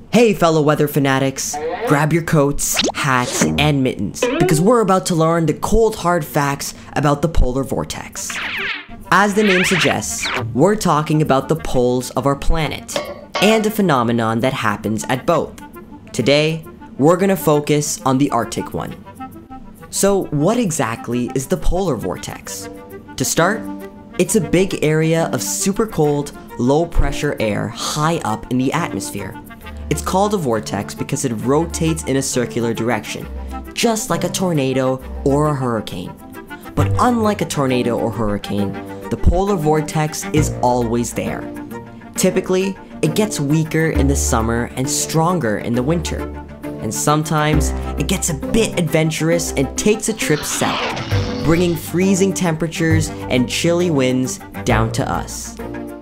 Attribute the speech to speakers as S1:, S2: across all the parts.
S1: Hey fellow weather fanatics, grab your coats, hats, and mittens, because we're about to learn the cold hard facts about the polar vortex. As the name suggests, we're talking about the poles of our planet, and a phenomenon that happens at both. Today, we're gonna focus on the Arctic one. So what exactly is the polar vortex? To start, it's a big area of super cold, low pressure air high up in the atmosphere. It's called a vortex because it rotates in a circular direction, just like a tornado or a hurricane. But unlike a tornado or hurricane, the polar vortex is always there. Typically, it gets weaker in the summer and stronger in the winter. And sometimes, it gets a bit adventurous and takes a trip south, bringing freezing temperatures and chilly winds down to us.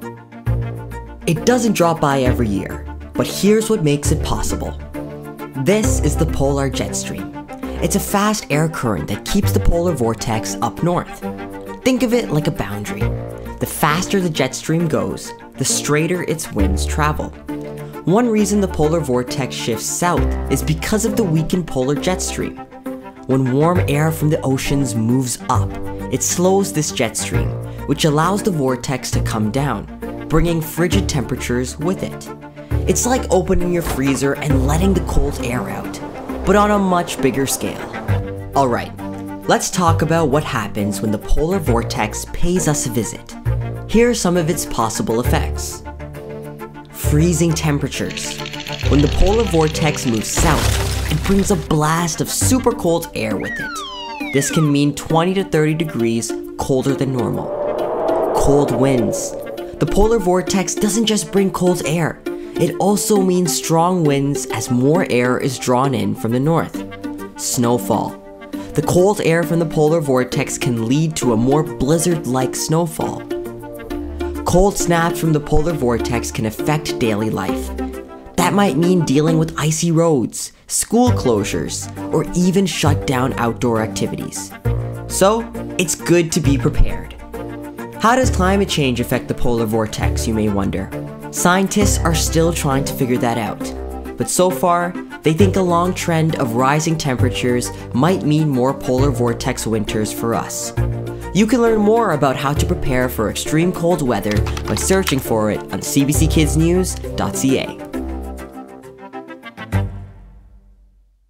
S1: It doesn't drop by every year, but here's what makes it possible. This is the polar jet stream. It's a fast air current that keeps the polar vortex up north. Think of it like a boundary. The faster the jet stream goes, the straighter its winds travel. One reason the polar vortex shifts south is because of the weakened polar jet stream. When warm air from the oceans moves up, it slows this jet stream, which allows the vortex to come down, bringing frigid temperatures with it. It's like opening your freezer and letting the cold air out, but on a much bigger scale. Alright, let's talk about what happens when the polar vortex pays us a visit. Here are some of its possible effects. Freezing temperatures. When the polar vortex moves south, it brings a blast of super cold air with it. This can mean 20 to 30 degrees colder than normal. Cold winds. The polar vortex doesn't just bring cold air, it also means strong winds as more air is drawn in from the north. Snowfall. The cold air from the polar vortex can lead to a more blizzard-like snowfall. Cold snaps from the polar vortex can affect daily life. That might mean dealing with icy roads, school closures, or even shut down outdoor activities. So, it's good to be prepared. How does climate change affect the polar vortex, you may wonder? Scientists are still trying to figure that out, but so far, they think a long trend of rising temperatures might mean more polar vortex winters for us. You can learn more about how to prepare for extreme cold weather by searching for it on cbckidsnews.ca.